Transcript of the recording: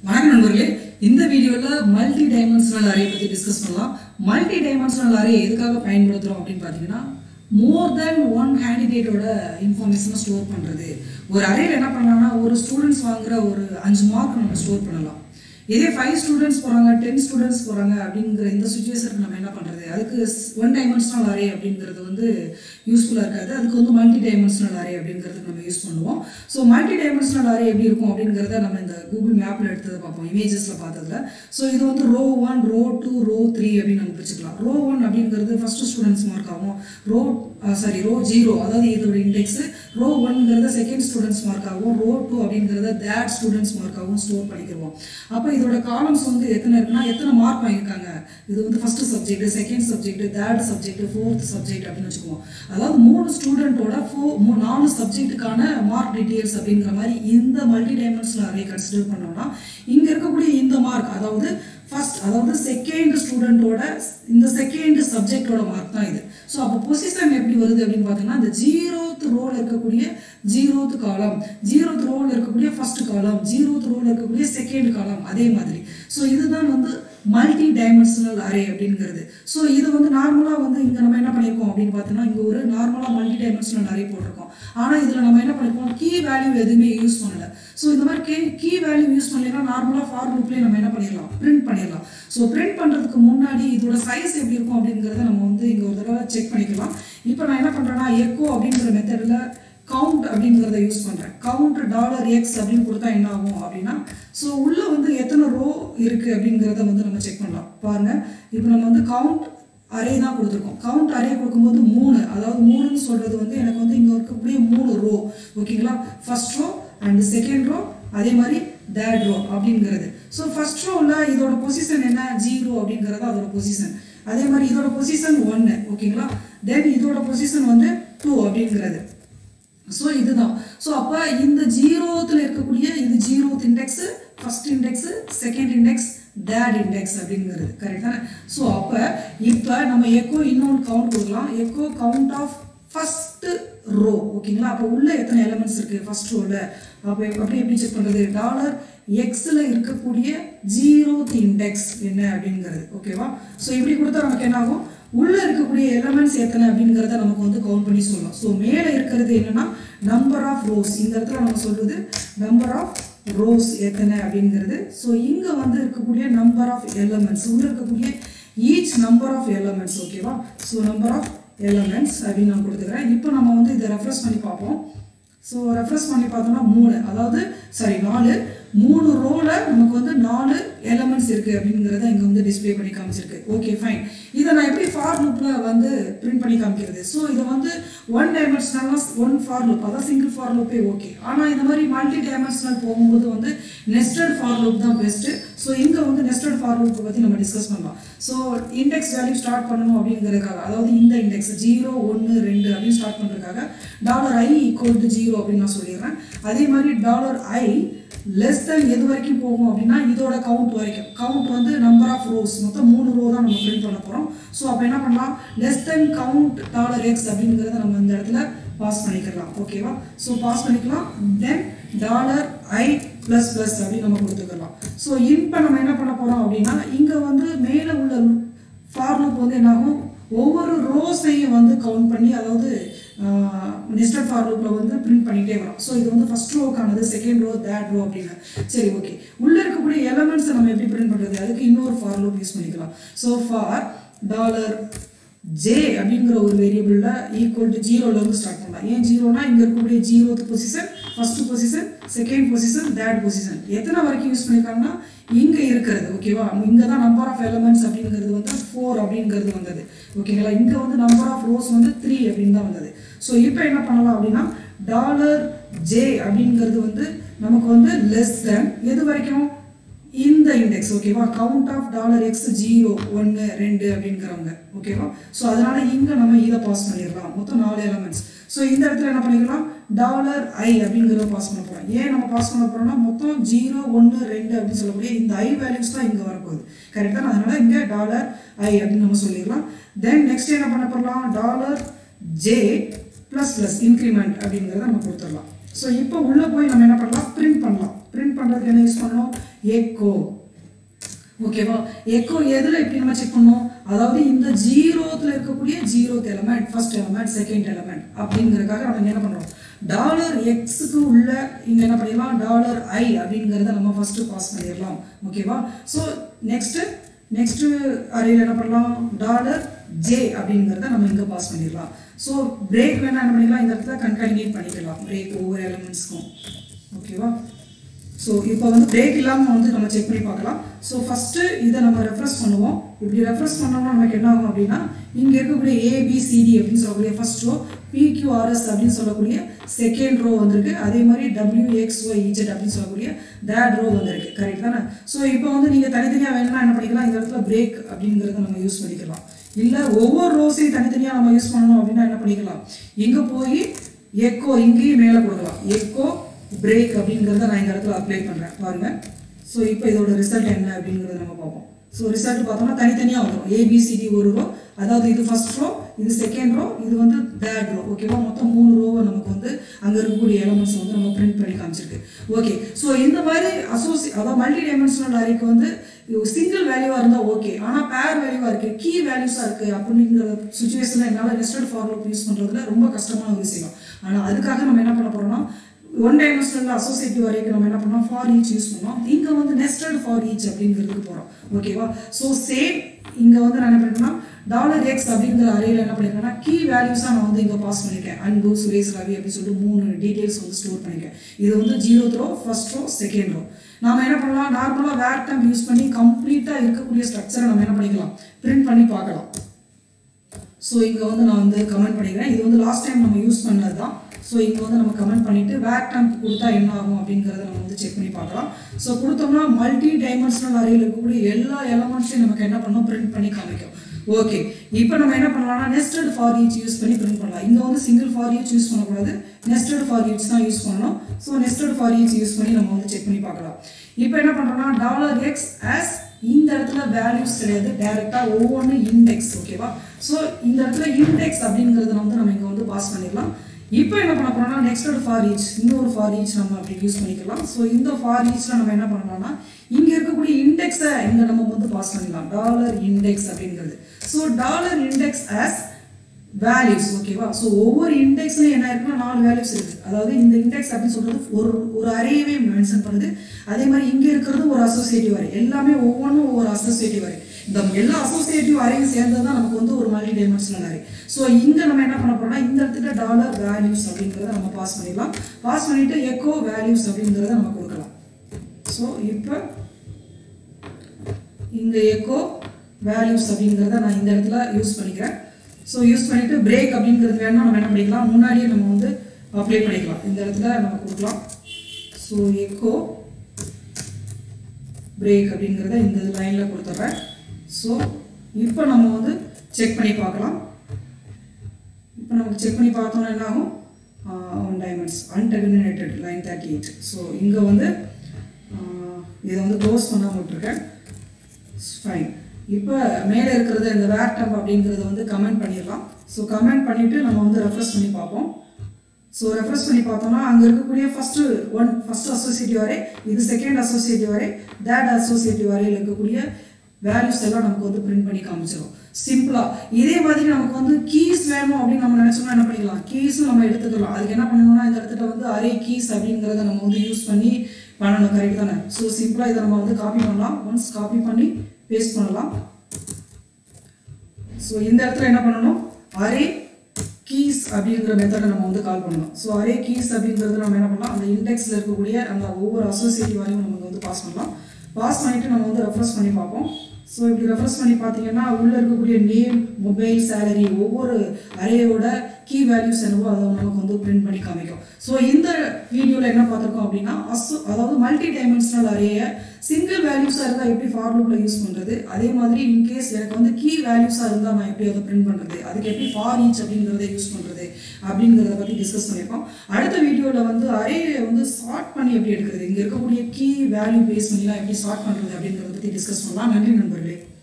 வணக்கம் நண்பர்களே, இந்த வீடியோவில் மல்டி டைமென்ஷனல் அரே பற்றி டிஸ்கஸ் பண்ணலாம். மல்டி டைமென்ஷனல் அரே எதுக்காக பயன்படுத்துகிறோம் அப்படின்னு பார்த்தீங்கன்னா, மோர் தென் ஒன் கேண்டிடேட்டோட இன்ஃபர்மேஷனை ஸ்டோர் பண்ணுறது. ஒரு அரேயில் என்ன பண்ணலாம்னா, ஒரு ஸ்டூடெண்ட்ஸ் வாங்குகிற ஒரு 5 மார்க் நம்ம ஸ்டோர் பண்ணலாம். இதே 5 ஸ்டூடெண்ட்ஸ் போகிறாங்க, 10 ஸ்டூடெண்ட்ஸ் போகிறாங்க அப்படிங்கிற இந்த சுச்சுவேஷனுக்கு நம்ம என்ன பண்ணுறது, அதுக்கு ஒன் டைமென்ஷனல் அரே அப்படிங்கிறது வந்து யூஸ்ஃபுல்லாக இருக்காது. அதுக்கு வந்து மல்டி டைமென்ஷனல் அரே அப்படிங்கிறதுக்கு நம்ம யூஸ் பண்ணுவோம். ஸோ மல்டி டைமென்ஷனல் அரே எப்படி இருக்கும் அப்படிங்கிறத நம்ம இந்த கூகுள் மேப்பில் எடுத்தது பார்ப்போம், இமேஜஸில் பார்த்ததுல. ஸோ இது வந்து ரோ 1, ரோ 2, ரோ 3 அப்படின்னு நம்ம பிரிச்சுக்கலாம். ரோ 1 அப்படிங்கிறது ஃபஸ்ட்டு ஸ்டூடெண்ட்ஸ் மார்க் ஆகும். ரோ 0 அதாவது இதோட இண்டெக்ஸு. ரோ 1ங்கிறத செகண்ட் ஸ்டூடெண்ட்ஸ் மார்க் ஆகும். ரோ 2 அப்படிங்கிறத தேர்ட் ஸ்டூடெண்ட்ஸ் மார்க் ஆகும் ஸ்டோர் பண்ணிக்கிறோம். அப்போ இதோட காலம்ஸ் வந்து எத்தனை இருக்குன்னா, எத்தனை மார்க் வாங்கியிருக்காங்க, இது வந்து first subject, second subject, third subject, fourth subject அப்படின்னு வச்சுக்குவோம். அதாவது 3 ஸ்டூடெண்ட்டோட 4 சப்ஜெக்ட்டுக்கான மார்க் டீட்டெயில்ஸ் அப்படிங்கிற மாதிரி இந்த மல்டி டைமென்ஷனல் அரே கன்சிடர் பண்ணோம்னா, இங்கே இருக்கக்கூடிய இந்த மார்க் அதாவது செகண்ட் ஸ்டூடெண்ட்டோட இந்த செகண்ட் சப்ஜெக்டோட மார்க் தான் இது. ஸோ அப்போ பொசிஷன் எப்படி வருது அப்படின்னு பார்த்தீங்கன்னா, இந்த 0th ரோவில் இருக்கக்கூடிய 0th காலம், 0th ரோவில் இருக்கக்கூடிய ஃபர்ஸ்ட் காலம், 0th ரோவில் இருக்கக்கூடிய செகண்ட் காலம், அதே மாதிரி. ஸோ இதுதான் வந்து மல்டி டைமென்ஷனல் அரே அப்படிங்கிறது. ஸோ இது வந்து நார்மலாக வந்து இங்கே நம்ம என்ன பண்ணியிருக்கோம் அப்படின்னு பார்த்தோம்னா, இங்கே ஒரு நார்மலாக மல்டி டைமென்ஷனல் அரே போட்டிருக்கோம். ஆனால் இதில் நம்ம என்ன பண்ணியிருக்கோம், கீ வேல்யூ எதுவுமே யூஸ் பண்ணலை. ஸோ இந்த மாதிரி கீ வேல்யூ யூஸ் பண்ணலைன்னா நார்மலாக ஃபார் லூப்லேயே நம்ம என்ன பண்ணிடலாம், பிரிண்ட் பண்ணிடலாம். ஸோ பிரிண்ட் பண்ணுறதுக்கு முன்னாடி இதோட சைஸ் எப்படி இருக்கும் அப்படிங்கிறத நம்ம வந்து இங்கே ஒரு தடவை செக் பண்ணிக்கலாம். இப்போ நான் என்ன பண்ணுறேன்னா, எக்கோ அப்படிங்கிற மெத்தடில் கவுண்ட் அப்படிங்கிறத யூஸ் பண்ணுறேன். கவுண்ட் $x அப்படின்னு கொடுத்தா என்ன ஆகும் அப்படின்னா, ஸோ உள்ளே வந்து எத்தனை ரோ இருக்குது அப்படிங்கிறத வந்து நம்ம செக் பண்ணலாம். பாருங்கள், இப்போ நம்ம வந்து கவுண்ட் அரே தான் கொடுத்துருக்கோம். கவுண்ட் அரே கொடுக்கும்போது 3, அதாவது 3ன்னு சொல்கிறது வந்து எனக்கு வந்து இங்கே இருக்கக்கூடிய 3 ரோ, ஓகேங்களா. First row and second row, அதே மாதிரி தேர்ட் ரோ அப்படிங்கிறது. ஸோ ஃபர்ஸ்ட் ரோவில் இதோட பொசிஷன் என்ன, 0 அப்படிங்கிறது அதோட பொசிஷன். அதே மாதிரி இதோட பொசிஷன் 1, ஓகேங்களா. தென் இதோட பொசிஷன் வந்து 2 அப்படிங்கிறது. ஸோ இதுதான். ஸோ அப்போ இந்த 0th இருக்கக்கூடிய இது 0th index, first index, second index, third index அப்படிங்கிறது கரெக்டாக. ஸோ அப்போ இப்போ நம்ம எக்கோ இன்னொன்று கவுண்ட் கொடுக்கலாம். Echo count of first row, ஓகேங்களா. அப்போ உள்ள எத்தனை எலிமெண்ட்ஸ் இருக்குது ஃபர்ஸ்ட் ரோவில், அப்போ எப்படி செக் பண்ணுறது, $xல இருக்கக்கூடிய 0th இண்டெக்ஸ் என்ன அப்படிங்கிறது, ஓகேவா. ஸோ இப்படி கொடுத்தா நமக்கு என்ன ஆகும், உள்ளே இருக்கக்கூடிய எலிமெண்ட்ஸ் எத்தனை அப்படிங்கிறத நமக்கு வந்து கவுண்ட் பண்ணி சொல்லலாம். ஸோ மேலே இருக்கிறது என்னன்னா நம்பர் ஆஃப் ரோஸ், இந்த இடத்துல நம்ம சொல்கிறது நம்பர் ஆஃப் ரோஸ் எத்தனை அப்படிங்கிறது. ஸோ இங்கே வந்து இருக்கக்கூடிய நம்பர் ஆஃப் எலிமெண்ட்ஸ், உள்ளே இருக்கக்கூடிய ஈச் நம்பர் ஆஃப் எலிமெண்ட்ஸ், ஓகேவா. ஸோ நம்பர் ஆஃப் எலிமெண்ட்ஸ் அப்படின்னு நான் கொடுத்துக்கிறேன். இப்போ நம்ம வந்து இதை ரெஃப்ரெஷ் பண்ணி பார்ப்போம். ஸோ ரெஃப்ரெஷ் பண்ணி பார்த்தோம்னா 4 ரோவில் நமக்கு வந்து 4 எலிமெண்ட்ஸ் இருக்குது அப்படிங்கிறத இங்கே வந்து டிஸ்பிளே பண்ணி காமிச்சிருக்கு. Okay fine. இதை நான் எப்படி ஃபார் லூப்பில் வந்து பிரிண்ட் பண்ணி காமிக்கிறது. ஸோ இதை வந்து ஒன் டைமென்ஷனல்னா ஒன் ஃபார் லூப், அதாவது சிங்கிள் ஃபார் லூப்பே ஓகே. ஆனால் இந்த மாதிரி மல்டி டைமென்ஷனல் போகும்போது வந்து நெஸ்டட் ஃபார் லூப் தான் பெஸ்ட்டு. ஸோ இங்கே வந்து நெஸ்டட் ஃபார் லூப்பை பற்றி நம்ம டிஸ்கஸ் பண்ணலாம். ஸோ இண்டெக்ஸ் வேல்யூ ஸ்டார்ட் பண்ணணும் அப்படிங்கிறதுக்காக, அதாவது இந்த இண்டெக்ஸ் 0, 1, 2 அப்படின்னு ஸ்டார்ட் பண்ணுறதுக்காக $i = 0 அப்படின்னு நான் சொல்லிடுறேன். அதே மாதிரி $i லெஸ் தென் எது வரைக்கும் போகும் அப்படின்னா, இதோட கவுண்ட் வரைக்கும். கவுண்ட் வந்து நம்பர் ஆஃப் ரோஸ், மொத்தம் 3 ரோ தான் நம்ம பிரிண்ட் பண்ண போகிறோம். ஸோ அப்போ என்ன பண்ணலாம், லெஸ் தென் கவுண்ட் $x அப்படிங்கிறத நம்ம இந்த இடத்துல பாஸ் பண்ணிக்கலாம், ஓகேவா. ஸோ பாஸ் பண்ணிக்கலாம். தென் $i++ அப்படின்னு நம்ம கொடுத்துக்கலாம். ஸோ இப்போ நம்ம என்ன பண்ண போகிறோம் அப்படின்னா, இங்கே வந்து மேலே உள்ள ஃபார் லூப் வந்து என்னாகும், ஒவ்வொரு ரோஸையும் வந்து கவுண்ட் பண்ணி, அதாவது நெஸ்டட் ஃபார் லூப்பில் வந்து பிரிண்ட் பண்ணிகிட்டே வரும். ஸோ இது வந்து ஃபர்ஸ்ட் ரோக்கானது, செகண்ட் ரோ, தேர்ட் ரோ அப்படின்னு. சரி, ஓகே. உள்ளே இருக்கக்கூடிய எலிமெண்ட்ஸை நம்ம எப்படி பிரிண்ட் பண்ணுறது, அதுக்கு இன்னொரு ஃபார் லூப் யூஸ் பண்ணிக்கலாம். ஸோ ஃபார் $j அப்படிங்கிற ஒரு வேரியபிளில் =0 ஸ்டார்ட் பண்ணலாம். ஏன் 0னா, இங்கே இருக்கக்கூடிய 0th position, first position, second position, third position எத்தனை வரைக்கும் யூஸ் பண்ணியிருக்காங்கன்னா இங்கே இருக்கிறது, ஓகேவா. இங்கே தான் நம்பர் ஆஃப் எலிமெண்ட்ஸ் அப்படிங்கிறது வந்து 4 அப்படிங்கிறது வந்தது, ஓகேங்களா. இங்கே வந்து நம்பர் ஆஃப் ரோஸ் வந்து 3 அப்படின்னு தான் வந்தது. ஸோ இப்போ என்ன பண்ணலாம் அப்படின்னா, $j அப்படிங்கிறது வந்து நமக்கு வந்து லெஸ் தென் எது வரைக்கும், இந்த இண்டெக்ஸ், ஓகேவா. கவுண்ட் ஆஃப் $x 0, 1, 2 அப்படிங்கிறவங்க, ஓகேவா. ஸோ அதனால இங்கே நம்ம இதை பாஸ் பண்ணிடலாம். மொத்தம் 4 எலிமெண்ட்ஸ். ஸோ இந்த இடத்துல என்ன பண்ணிக்கலாம், $i அப்படிங்கிறத பாஸ் பண்ண போகிறோம். ஏன் நம்ம பாஸ் பண்ண போகிறோம்னா, மொத்தம் 0, 1, 2 அப்படின்னு சொல்லக்கூடிய இந்த i வேல்யூஸ் தான் இங்கே வரப்போகுது, கரெக்டாக. அதனால இங்கே $i அப்படின்னு நம்ம சொல்லிடலாம். தென் நெக்ஸ்ட் என்ன பண்ண போகிறலாம், $j++ இன்க்ரிமெண்ட் அப்படிங்கிறத நம்ம கொடுத்துடலாம். ஸோ இப்போ உள்ளே போய் நம்ம என்ன பண்ணலாம், பிரிண்ட் பண்ணலாம். பிரிண்ட் பண்ணுறதுக்கு என்ன யூஸ் பண்ணணும், எக்கோ. ஓகேவா, எக்கோ எதில் எப்படி நம்ம செக் பண்ணோம், அதாவது இந்த ஜீரோத்தில் இருக்கக்கூடிய zeroth element, first element, second element அப்படிங்கிறதுக்காக நம்ம என்ன பண்ணுறோம், $xக்கு உள்ள இங்கே என்ன பண்ணிடலாம், $i அப்படிங்கிறத நம்ம ஃபஸ்ட்டு பாஸ் பண்ணிடலாம். ஓகேவா, ஸோ நெக்ஸ்ட்டு அறையில் என்ன பண்ணலாம், $j அப்படிங்கிறத நம்ம இங்கே பாஸ் பண்ணிடலாம். ஸோ பிரேக் வேணால் என்ன பண்ணிடலாம், இந்த இடத்துல கன்கார்டினேட் பண்ணிக்கலாம் பிரேக் ஒவ்வொரு எலமெண்ட்ஸ்க்கும். ஓகேவா, ஸோ இப்போ வந்து பிரேக் இல்லாமல் வந்து நம்ம செக் பண்ணி பார்க்கலாம். ஸோ ஃபஸ்ட்டு இதை நம்ம ரெஃப்ரெஷ் பண்ணுவோம். இப்படி ரெஃப்ரெஷ் பண்ணோம்னா நமக்கு என்ன ஆகும் அப்படின்னா, இங்கே இருக்கக்கூடிய ABCD அப்படின்னு சொல்லக்கூடிய ஃபர்ஸ்ட் ரோ, PQRS அப்படின்னு சொல்லக்கூடிய செகண்ட் ரோ வந்திருக்கு. அதே மாதிரி WXYZ அப்படின்னு சொல்லக்கூடிய தேர்ட் ரோ வந்திருக்கு. கரெக்ட் தானே? ஸோ இப்போ வந்து நீங்கள் தனித்தனியாக வேணும்னா என்ன பண்ணிக்கலாம், இந்த இடத்துல பிரேக் அப்படிங்கிறத நம்ம யூஸ் பண்ணிக்கலாம். இல்லை ஒவ்வொரு ரோஸையும் தனித்தனியாக நம்ம யூஸ் பண்ணணும் அப்படின்னா என்ன பண்ணிக்கலாம், இங்கே போய் எக்கோ இங்கேயும் மேலே கொடுக்கலாம், எக்கோ பிரேக் அப்படிங்கிறத நான் இந்த இடத்துல அப்ளை பண்ணுறேன் பாருங்கள். ஸோ இப்போ இதோட ரிசல்ட் என்ன அப்படிங்கிறத நம்ம பார்ப்போம். ஸோ ரிசல்ட் பார்த்தோம்னா தனித்தனியாக வந்துடும். ABCD ஒரு ரோ, அதாவது இது ஃபர்ஸ்ட் ரோ, இது செகண்ட் ரோ, இது வந்து தேர்ட் ரோ. ஓகேவா, மொத்தம் 3 ரோவை நமக்கு வந்து அங்கே இருக்கக்கூடிய எலமெண்ட்ஸ் வந்து நம்ம பிரிண்ட் பண்ணி காமிச்சிருக்கு. ஓகே, ஸோ இந்த மாதிரி அதாவது மல்டி டைமென்ஷனல் அரேக்கு வந்து சிங்கிள் வேல்யூவாக இருந்தால் ஓகே, ஆனால் பேர் வேல்யூவாக இருக்குது, கீ வேல்யூஸாக இருக்குது அப்படிங்கிற சுச்சுவேஷனில் என்னால் நெஸ்டட் ஃபார் லூப் யூஸ் பண்ணுறதுல ரொம்ப கஷ்டமான ஒரு விஷயம். ஆனால் அதுக்காக நம்ம என்ன பண்ண போகிறோம்னா, ஒன் டைமென்ஷனல் அசோசியேட்டிவ் அரேக்கு நம்ம என்ன பண்ணோம், ஃபார் ஈச் யூஸ் பண்ணோம். இங்கே வந்து நெஸ்டட் ஃபார் ஈச் அப்படிங்கிறதுக்கு போகிறோம். ஓகேவா, ஸோ சேம் இங்கே வந்து நான் என்ன பண்ணிட்டேன்னா $x அப்படிங்கிற அரேயில் என்ன பண்ணியிருக்கேன்னா கீ வேல்யூஸாக நான் வந்து இங்கே பாஸ் பண்ணியிருக்கேன். அன்பு, சுரேஷ், ரவி அப்படின்னு சொல்லிட்டு 3 டீட்டெயில்ஸ் வந்து ஸ்டோர் பண்ணியிருக்கேன். இது வந்து 0th row, first row, second row. நாம் என்ன பண்ணலாம், நார்மலாக வேர் டைம் யூஸ் பண்ணி கம்ப்ளீட்டாக இருக்கக்கூடிய ஸ்ட்ரக்சரை நம்ம என்ன பண்ணிக்கலாம், பிரிண்ட் பண்ணி பார்க்கலாம். ஸோ இங்கே வந்து நான் வந்து கமெண்ட் பண்ணிக்கிறேன். இது வந்து லாஸ்ட் டைம் நம்ம யூஸ் பண்ணது தான். ஸோ இங்கே வந்து நம்ம கமெண்ட் பண்ணிவிட்டு வேர் டேம்ப் கொடுத்தா என்ன ஆகும் அப்படிங்கிறத நம்ம வந்து செக் பண்ணி பார்க்கலாம். ஸோ கொடுத்தோம்னா மல்டி டைமென்ஷனல் அரேயில் இருக்கக்கூடிய எல்லா எலமெண்ட்ஸையும் நமக்கு என்ன பண்ணணும், பிரிண்ட் பண்ணி காமிக்கும். ஓகே, இப்போ நம்ம என்ன பண்ணலாம்னா நெஸ்டட் ஃபார் ஈச் யூஸ் பண்ணி பிரிண்ட் பண்ணலாம். இங்கே வந்து சிங்கிள் ஃபார் ஈச் யூஸ் பண்ணக்கூடாது, நெஸ்டட் ஃபார் ஈச் தான் யூஸ் பண்ணணும். So nested for each use பண்ணி நம்ம வந்து செக் பண்ணி பார்க்கலாம். இப்போ என்ன பண்ணுறோம்னா $x ஆஸ் இந்த இடத்துல வேல்யூஸ் கிடையாது, டைரெக்டாக ஒவ்வொன்று இண்டெக்ஸ். ஓகேவா, ஸோ இந்த இடத்துல இண்டெக்ஸ் அப்படிங்கிறத வந்து நம்ம இங்கே வந்து பாஸ் பண்ணிடலாம். இப்போ என்ன பண்ண போறோம்னா நெக்ஸ்ட் ஃபார் ஈச், இன்னொரு ஃபார் ஈச் நம்ம அப்படி யூஸ் பண்ணிக்கலாம். ஸோ இந்த ஃபார் ஈச்ல நம்ம என்ன பண்ணலாம்னா இங்கே இருக்கக்கூடிய இண்டெக்ஸை இங்கே நம்ம வந்து பாஸ் பண்ணிடலாம், $index அப்படிங்கிறது. So $index as values. ஓகேவா, ஸோ ஒவ்வொரு இண்டெக்ஸ்லையும் என்ன இருக்குன்னா 4 வேல்யூஸ் இருக்குது. அதாவது இந்த இண்டெக்ஸ் அப்படின்னு சொல்கிறது ஒரு அரேவே மென்ஷன் பண்ணுது. அதே மாதிரி இங்கே இருக்கிறது ஒரு அசோசியேட்டிவ் அரே, எல்லாமே ஒவ்வொன்றும் ஒவ்வொரு அசோசியேட்டிவ் அரே. இந்த எல்லா அசோசியேட்டிவ் அரேயும் சேர்ந்தது தான் நமக்கு வந்து ஒரு மல்டி டைமென்ஷனல் அரே. ஸோ இங்கே நம்ம என்ன பண்ண போறோம்னா இந்த இடத்துல $values அப்படிங்கிறத நம்ம பாஸ் பண்ணிடலாம். பாஸ் பண்ணிட்டு எக்கோ வேல்யூஸ் அப்படிங்கிறத நம்ம கொடுக்கலாம். ஸோ இப்போ இந்த எக்கோ வேல்யூஸ் அப்படிங்கிறத நான் இந்த இடத்துல யூஸ் பண்ணிக்கிறேன். ஸோ யூஸ் பண்ணிட்டு பிரேக் அப்படிங்கிறது வேணா நம்ம என்ன பண்ணிக்கலாம், முன்னாடியே நம்ம வந்து அப்ளை பண்ணிக்கலாம். இந்த இடத்துல நம்ம கொடுக்கலாம். ஸோ எக்கோ பிரேக் அப்படிங்கிறத இந்த லைனில் கொடுத்துட்றேன். ஸோ இப்போ நம்ம வந்து செக் பண்ணி பார்க்கலாம். இப்போ நமக்கு செக் பண்ணி பார்த்தோம்னா என்ன ஆகும், one dimension unterminated line 38. So இங்கே வந்து இதை வந்து க்ளோஸ் பண்ணாமல் விட்டுருக்கேன். ஃபைன். இப்போ மேலே இருக்கிறது இந்த வேர் டெம்ப் அப்படிங்கிறத வந்து கமெண்ட் பண்ணிடலாம். ஸோ கமெண்ட் பண்ணிவிட்டு நம்ம வந்து ரெஃப்ரெஷ் பண்ணி பார்ப்போம். ஸோ ரெஃப்ரெஷ் பண்ணி பார்த்தோம்னா அங்கே இருக்கக்கூடிய ஃபர்ஸ்ட் அசோசியேட்டிவ் அரே, இது second associative array, third associative அரேயில் இருக்கக்கூடிய வேல்யூஸ் எல்லாம் நமக்கு வந்து பிரிண்ட் பண்ணி காமிச்சிடும் சிம்பிளாக. இதே மாதிரி நமக்கு வந்து கீஸ் வேணும் அப்படின்னு நம்ம நினச்சோம்னா என்ன பண்ணிக்கலாம், கீஸும் நம்ம எடுத்துக்கலாம். அதுக்கு என்ன பண்ணணும்னா இந்த இடத்துல வந்து அரே கீஸ் அப்படிங்கிறத நம்ம வந்து யூஸ் பண்ணி பண்ணணும். கரெக்ட் தானே? ஸோ சிம்பிளாக இதை நம்ம வந்து காப்பி பண்ணலாம். ஒன்ஸ் காப்பி பண்ணி பேஸ்ட் பண்ணலாம். ஸோ இந்த இடத்துல என்ன பண்ணணும், அரே கீஸ் அப்படிங்கிற மெத்தடை நம்ம வந்து கால் பண்ணலாம். ஸோ அரே கீஸ் அப்படிங்கிறது நம்ம என்ன பண்ணலாம், அந்த இண்டெக்ஸில் இருக்கக்கூடிய அந்த ஒவ்வொரு அசோசியேட்டிவ் வரையும் நமக்கு வந்து பாஸ் பண்ணலாம். பாஸ் பண்ணிவிட்டு நம்ம வந்து ரெஃப்ரெஷ் பண்ணி பார்ப்போம். ஸோ இப்படி ரெஃப்ரெஷ் பண்ணி பார்த்தீங்கன்னா உள்ளே இருக்கக்கூடிய நேம், மொபைல், சேலரி ஒவ்வொரு அரேயோட கீ வேல்யூஸ் என்னவோ அதை நமக்கு வந்து பிரிண்ட் பண்ணி காமிக்கும். ஸோ இந்த வீடியோவில் என்ன பார்த்துருக்கோம் அப்படின்னா அதாவது மல்டி டைமென்ஷனல் அரேயை சிங்கிள் வேல்யூஸாக இருந்தால் எப்படி ஃபார் லூப்பில் யூஸ் பண்ணுறது, அதே மாதிரி இன்கேஸ் எனக்கு வந்து கீ வேல்யூஸாக இருந்தால் நான் எப்படி அதை பிரிண்ட் பண்ணுறது, அதுக்கு எப்படி ஃபார் ஈச் அப்படிங்கிறத யூஸ் பண்ணுறது அப்படிங்கிறத பற்றி டிஸ்கஸ் பண்ணியிருக்கோம். அடுத்த வீடியோவில் வந்து அரேயை வந்து சார்ட் பண்ணி எப்படி எடுக்கிறது, இங்கே இருக்கக்கூடிய கீ வேல்யூ பேஸ் பண்ணிலாம் எப்படி சார்ட் பண்ணுறது அப்படிங்கிறத பற்றி டிஸ்கஸ் பண்ணலாம். நன்றி நண்பர்களே.